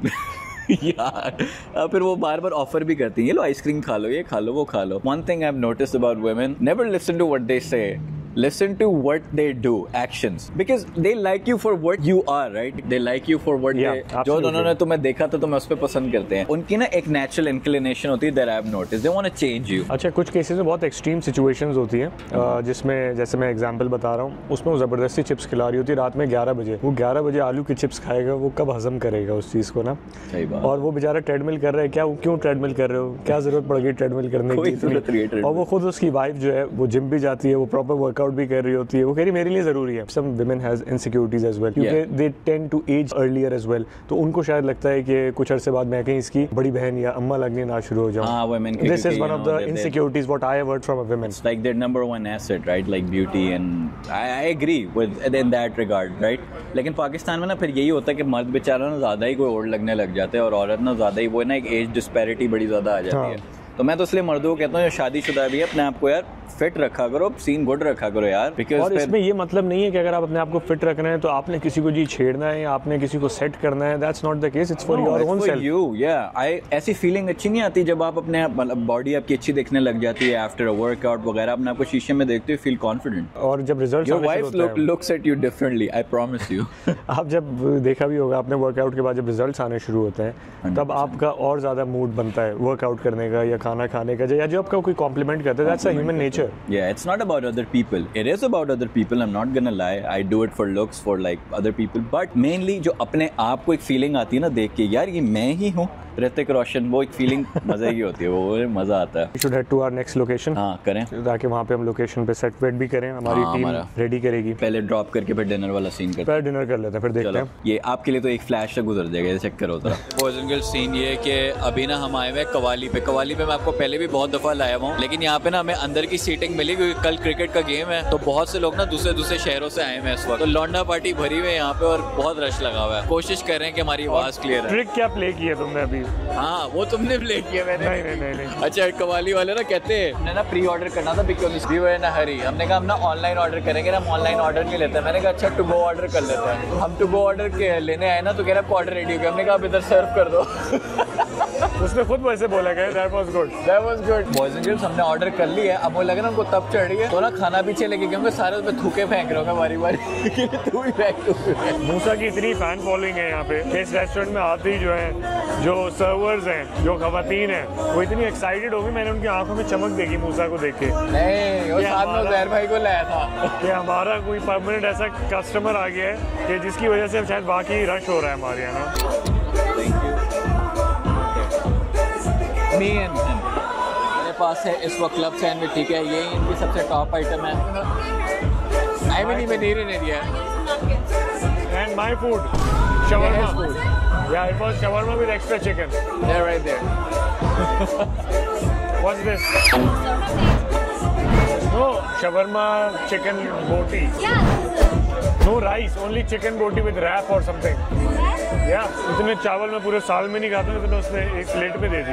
यार फिर वो बार बार ऑफर भी करती है, ये लो आइसक्रीम खा लो, ये खा लो, वो खा लो। One thing I have noticed about women, never listen to what they say, listen to what they do, actions, because they like you for what you are, right? They like you for what they, जो उन्होंने तुम्हें देखा तो तुम्हें उस पे पसंद करते हैं। उनकी ना एक नेचुरल इंक्लिनेशन होती है, that I have noticed, they want to change you। अच्छा, कुछ केसेस में बहुत एक्सट्रीम सिचुएशंस होती हैं, जिसमें जैसे मैं एग्जांपल बता रहा हूँ, उसमें वो ज़बरदस्ती चिप्स खिला रही होती है रात में 11 बजे। वो 11 बजे आलू की चिप्स खाएगा, वो कब हजम करेगा उस चीज़ को ना? सही बात। और वो बेचारा ट्रेडमिल कर रहा है, क्या क्यों ट्रेडमिल कर रहे हो, क्या जरूरत पड़ गई ट्रेडमिल करने की? और वो खुद उसकी वाइफ जो है वो जिम भी जाती है, वो प्रॉपर वर्कआउट भी कर रही होती है, वो कह रही मेरे लिए जरूरी है। Some women has insecurities as well, क्योंकि they tend to age earlier as well, तो उनको शायद लगता है कि कुछ अरसे बाद मैं कहीं इसकी बड़ी बहन या अम्मा लगने ना शुरू हो जाऊं। This is one of the insecurities what I have heard from a women. It's like their number one asset, right? Like beauty, and I agree with in that regard, right? लेकिन पाकिस्तान में ना फिर यही होता है कि मर्द बेचारा ना ज्यादा ही कोई और लगने लग जाते हैं और औरत ना ज्यादा ही, वो ना एक एज डिस्पैरिटी बड़ी ज्यादा आ जाती है। तो मैं तो इसलिए मर्दों को कहता हूँ जो शादीशुदा भी है, अपने आप को यार फिट रखा करो, सीन गुड रखा करो यार। और इसमें ये मतलब नहीं है कि अगर आप अपने आप को फिट रखना है तो आपने किसी को जी छेड़ना है या आपने किसी को सेट करना है। That's not the case, it's for your own self. You ऐसी फीलिंग अच्छी नहीं आती जब आप अपने बॉडी आपकी अच्छी दिखने लग जाती है आफ्टर अ वर्कआउट वगैरह, अपने आपको शीशे में देखते हो, फील कॉन्फिडेंट। और जब result your wife looks at you differently, I promise you. आप जब देखा भी होगा अपने वर्कआउट के बाद जब रिजल्ट्स आने शुरू होते हैं, तब आपका और ज्यादा मूड बनता है वर्कआउट करने का या खाना खाने का, या जो आपका कोई कॉम्प्लीमेंट करता है। That's a human nature. Yeah, it's not about other people. It is about other people. I'm not gonna lie. I do it for looks, for like other people. But mainly जो अपने आप को एक feeling आती है ना देख के, यार ये मैं ही हूँ, ऋतिक रोशन, वो एक फीलिंग मजे की होती है, वो मजा आता है। We should head to our next location. हाँ करें, ताकि वहाँ पे हम लोकेशन पे सेट वेट भी करें, हमारी टीम रेडी करेगी। पहले ड्रॉप करके फिर डिनर वाला सीन करते हैं। पहले डिनर कर लेते हैं, फिर देखते हैं। ये आपके लिए तो एक फ्लैश से गुजर जाएगा, चेक करो जरा। बॉयज एंड गर्ल्स, सीन ये कि अभी ना हम आए हुए कवाली पे। कवाली पे मैं आपको पहले भी बहुत दफा लाया हुआ हूँ, लेकिन यहाँ पे ना हमें अंदर की सीटिंग मिली क्योंकि कल क्रिकेट का गेम है, तो बहुत से लोग ना दूसरे दूसरे शहरों से आए हैं इस वक्त, तो लौंडा पार्टी भरी हुई है यहाँ पे और बहुत रश लगा हुआ है। कोशिश कर रहे हैं कि हमारी आवाज क्लियर है। ट्रिक क्या प्ले की है तुमने अभी? हाँ वो तुमने प्ले किया, मैंने नहीं। अच्छा, कवाली वाले ना कहते हैं हमने ना प्री ऑर्डर करना था बिकॉज़ वी वर इन अ हरी। हमने कहा हम ना ऑनलाइन ऑर्डर करेंगे, हम ऑनलाइन ऑर्डर नहीं लेते। मैंने कहा अच्छा टू गो ऑर्डर कर लेते हैं। हम टू गो ऑर्डर लेने आए ना, तो कह रहे आपको ऑर्डर रेडी हो गया। हमने कहा आप इधर सर्व कर दो। उसने खुद वैसे बोला गया, that was good. Boys and girls हमने ऑर्डर कर लिया है, अब वो लगा ना उनको तब चढ़ रही है तो ना खाना पीछे लेके गए होंगे, सारे उसमें थूके फेंक रहे होंगे बारी तू भी फेंक। मूसा की इतनी फैन फॉलोइंग है यहाँ पे, इस रेस्टोरेंट में आते ही जो है, जो सर्वर्स हैं, जो खवातीन हैं, वो इतनी एक्साइटेड होगी, मैंने उनकी आंखों में चमक देखी मूसा को देख के। नहीं, वो साथ में उज़ैर भाई को लाया था कि हमारा कोई परमानेंट ऐसा कस्टमर आ गया है कि जिसकी वजह से शायद वाकई रश हो रहा है हमारे यहाँ ना। मेरे पास है इस वक्त क्लब सैंडविच, ठीक है, यही इनकी सबसे टॉप आइटम है। I mean even in area and my food shawarma. Yeah, it was shawarma with extra chicken. They're right there. What's this? No, shawarma chicken boti. Yeah. No rice, only chicken boti with wrap or something. इतने चावल मैं पूरे साल में नहीं खाता हूँ, इतने उसने एक प्लेट में दे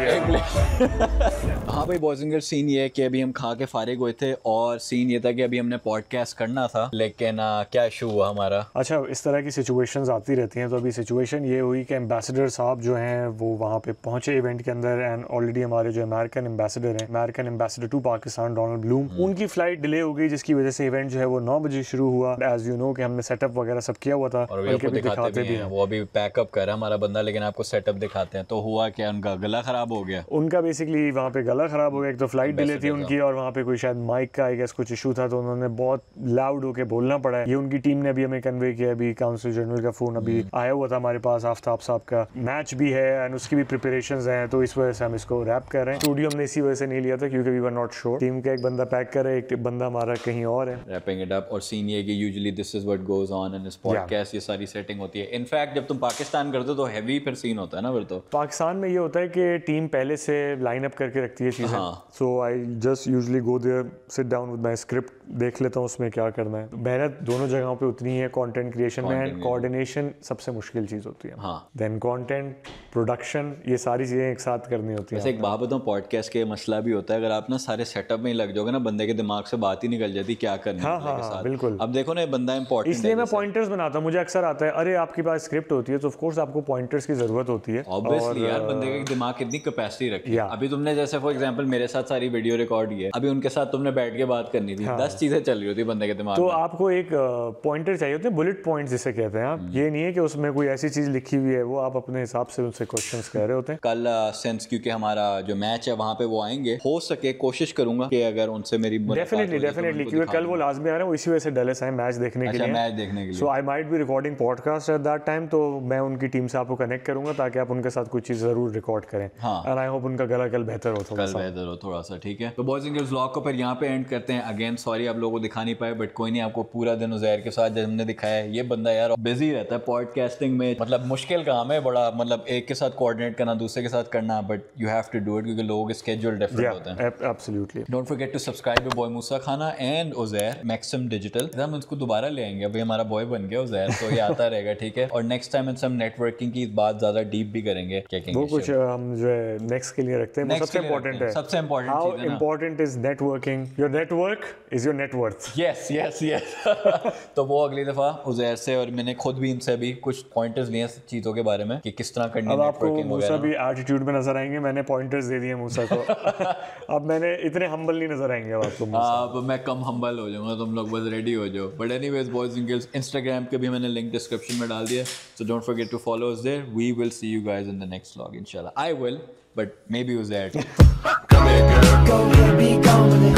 दिया। हाँ भाई बॉयज एंड गर्ल्स, सीन ये है कि अभी हम खा के फारिग हुए थे और सीन ये था कि अभी हमने पॉडकास्ट करना था, लेकिन क्या इशू हुआ हमारा। अच्छा, इस तरह की सिचुएशंस आती रहती हैं, तो अभी सिचुएशन ये हुई कि एम्बेसडर साहब जो हैं वो वहाँ पे पहुँचे इवेंट के अंदर, एंड ऑलरेडी हमारे जो अमेरिकन एम्बेसडर हैं, American ambassador to Pakistan Donald Bloom, उनकी फ्लाइट डिले हो गई, जिसकी वजह से इवेंट जो है वो 9 बजे शुरू हुआ। एज यू नो कि हमने सेटअप वगैरह सब किया हुआ था, और दिखाते भी हैं, वो अभी पैकअप कर रहा है हमारा बंदा, लेकिन आपको सेटअप दिखाते हैं। तो हुआ क्या, उनका गला खराब हो गया, उनका बेसिकली वहाँ पे गला खराब हो गया, एक तो फ्लाइट डिले थी उनकी, और वहाँ पे कोई शायद माइक का आई गेस कुछ इशू था, तो उन्होंने बहुत लाउड होके बोलना पड़ा है। ये उनकी टीम ने अभी हमें कन्वे किया, अभी काउंसिल जनरल का फोन अभी आया हुआ था हमारे पास, आफ्ताब साहब का मैच भी है एंड उसकी भी प्रिपरेशंस हैं, तो इस वजह से हम इसको रैप कर रहे हैं। स्टूडियो हमने इसी वजह से नहीं लिया था क्योंकि we were not sure, team का एक बंदा पैक कर रहा है, एक बंदा हमारा कहीं और है रैपिंग इट अप। और सीन ये कि usually this is what goes on in this podcast, ये सारी सेटिंग होती है। इनफैक्ट जब तुम पाकिस्तान करते हो तो हैवी फिर सीन होता है ना, फिर तो पाकिस्तान में ये होता है कि टीम पहले से लाइन अप करके रखती है चीज़ें, so I just usually go there, sit down with my script, देख लेता हूँ उसमें क्या करना है। मेहनत दोनों जगहों पे उतनी है, कंटेंट क्रिएशन में, एंड कोऑर्डिनेशन सबसे मुश्किल चीज़ होती है। देन कंटेंट प्रोडक्शन, ये सारी चीज़ें एक साथ करनी होती है। एक बात बताऊँ, पॉडकास्ट के मसला भी होता है, अगर आप ना सारे सेटअप में ही लग जाओगे ना, बंदे के दिमाग से बात ही निकल जाती क्या करना है। हाँ, बिल्कुल। अब देखो ना, बंदा इंपॉर्टेंट, इसलिए मैं पॉइंटर्स बनाता हूँ। मुझे अक्सर आता है, अरे आपके पास स्क्रिप्ट होती है तो ऑफ कोर्स आपको पॉइंटर्स की जरूरत होती है। ऑब्वियसली यार, बंदे का दिमाग कितनी कैपेसिटी रखी है। अभी तुमने जैसे फॉर एग्जांपल मेरे साथ सारी वीडियो रिकॉर्ड की है, अभी उनके साथ तुमने बैठ के बात करनी थी, 10 चीजें चल रही होती बंदे के दिमाग तो में। आपको एक पॉइंटर चाहिए होते हैं, बुलेट पॉइंट्स जिसे कहते हैं आप। ये नहीं है कि उसमें कोई ऐसी चीज लिखी हुई है, वो आप अपने हिसाब से उनसे क्वेश्चंस कह रहे होते हैं। कल सेंस क्योंकि हमारा जो मैच है वहाँ पे वो आएंगे, हो सके कोशिश करूंगा कि अगर उनसे मेरी डेफिनेटली क्योंकि कल वो लाजमी आ रहे हैं, वो इसी वजह से डलेस आए मैच देखने के लिए। So I might be recording podcast at that time, तो मैं उनकी टीम से आपको कनेक्ट करूंगा ताकि आप उनके साथ कुछ चीज जरूर रिकॉर्ड करें। एंड आई होप उनका गला कल बेहतर हो, थोड़ा सा ठीक है। तो बॉयज एंड गर्ल्स व्लॉग को फिर यहाँ पे एंड करते हैं। अगेन सॉरी आप लोगों को दिखा नहीं पाए, बट कोई नहीं, आपको पूरा दिन उज़ैर के साथ हमने दिखाया है। ये बंदा यार बिजी रहता है पॉडकास्टिंग में, मतलब मुश्किल काम है बड़ा, मतलब एक के साथ कोऑर्डिनेट करना, दूसरे के साथ करना, but you have to do it क्योंकि लोगों के स्केड्यूल डिफरेंट होते हैं। Absolutely. Don't forget to subscribe to बॉय मूसा Khan and Uzair maxim digital. हम इसको दोबारा ले आएंगे, अभी हमारा बॉय बन गया उज़ैर, तो ये आता रहेगा, ठीक है। और नेक्स्ट टाइम हम नेटवर्किंग की बात ज्यादा डीप भी करेंगे, वो कुछ हम जो है नेक्स्ट के लिए रखते हैं। सबसे इंपॉर्टेंट है, सबसे important how important is networking, your network is your net worth. Yes yes yes. तो वो अगली दफा उज़ैर से, और मैंने खुद भी इनसे भी कुछ पॉइंटर्स लिए चीजों के बारे में कि किस तरह करनी है नेटवर्किंग वगैरह। मूसा भी एटीट्यूड में नजर आएंगे, मैंने पॉइंटर्स दे दिए मूसा को। अब मैंने इतने हम्बल नहीं नजर आएंगे आपको। अब मैं कम हम्बल हो जाऊंगा, तुम लोग बस रेडी हो जाओ। But anyways boys and girls, Instagram के भी मैंने लिंक डिस्क्रिप्शन में डाल दिया, so don't forget to follow us there. We will see you guys in the next vlog इंशाल्लाह। I will, but maybe Uzair. Come here, girl. Go, baby, go with it.